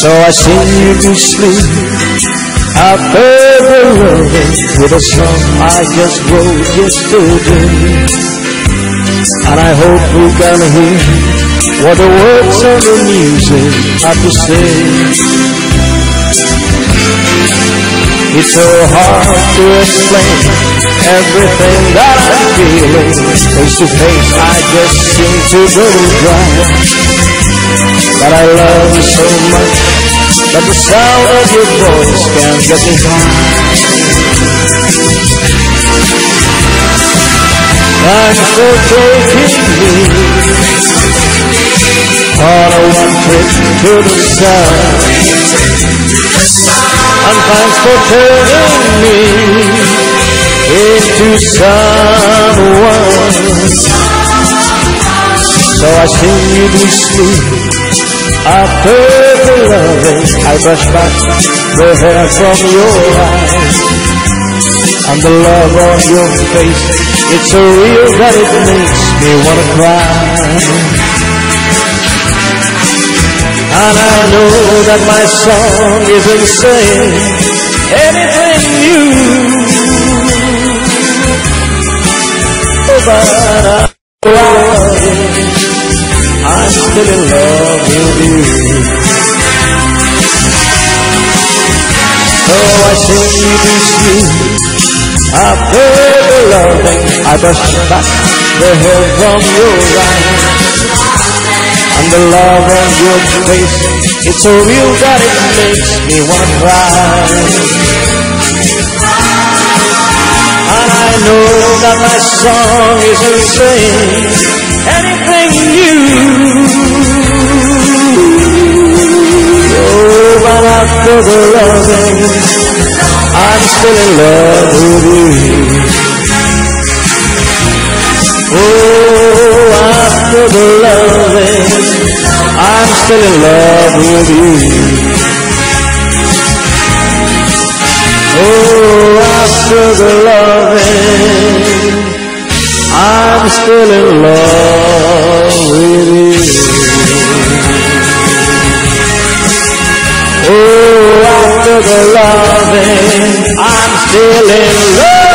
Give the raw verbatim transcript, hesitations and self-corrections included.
So I sing you to sleep after the loving with a song I just wrote yesterday. And I hope you can hear what the words of the music have to say. It's so hard to explain everything that I'm feeling. Face to face I just seem to go dry. But I love you so much that the sound of your voice can get me high. Thanks for taking me on a one trip to the sun. And thanks for turning me into someone. So I sing you to sleep after the loving. I brush back the hair from your eyes, and the love on your face, it's so real that it makes me wanna cry. And I know that my song isn't saying anything new, but I'm still in love with you. So I sing you to sleep after the loving. I brush back the hair from your eyes, and the love on your face, it's so real that it makes me wanna cry. And I know that my song isn't saying anything new, oh, but after the loving, I'm still in love with you. Oh, after the loving, I'm still in love with you. Oh, after the loving, I'm still in love with you. Oh, after the loving, I'm still in love.